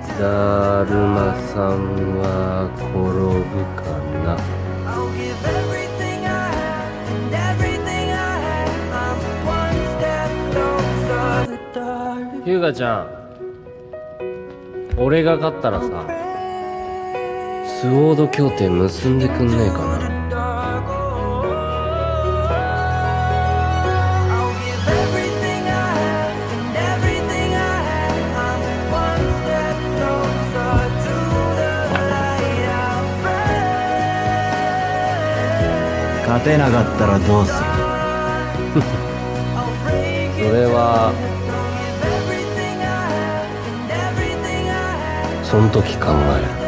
だるまさんは転ぶかな。ひゅうがちゃん、俺が勝ったらさ、スウォード協定結んでくんねえかな。 勝てなかったらどうする？ それはそん時考える。